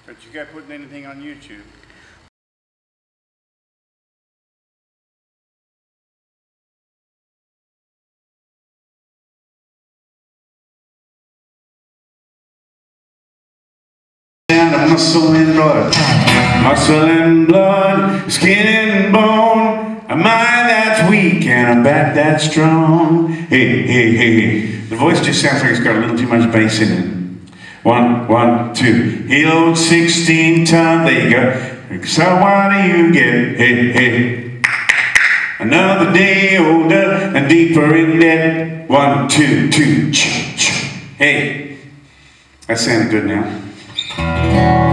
But you got putting anything on YouTube? Muscle and blood, muscle and blood, skin and bone. A mind that's weak and a back that's strong. Hey, hey, hey. The voice just sounds like it's got a little too much bass in it. 1, 1, 2. He loads 16 ton. There you go. So what do you get? Hey, hey. Another day older and deeper in debt. 1, 2, 2. Hey, that sounded good now.